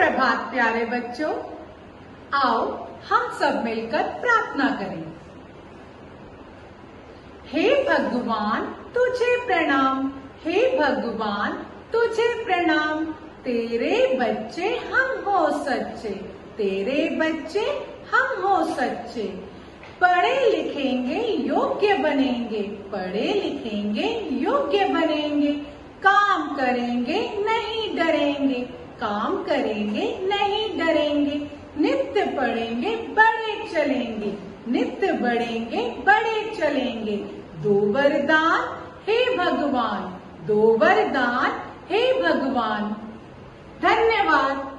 सुप्रभात प्यारे बच्चों। आओ हम सब मिलकर प्रार्थना करें। हे भगवान तुझे प्रणाम, हे भगवान तुझे प्रणाम। तेरे बच्चे हम हो सच्चे, तेरे बच्चे हम हो सच्चे। पढ़े लिखेंगे योग्य बनेंगे, पढ़े लिखेंगे योग्य बनेंगे। काम करेंगे नहीं डरेंगे, काम करेंगे नहीं डरेंगे। नित्य पढ़ेंगे बड़े चलेंगे, नित्य बढ़ेंगे बड़े चलेंगे। दो वरदान हे भगवान, दो वरदान हे भगवान। धन्यवाद।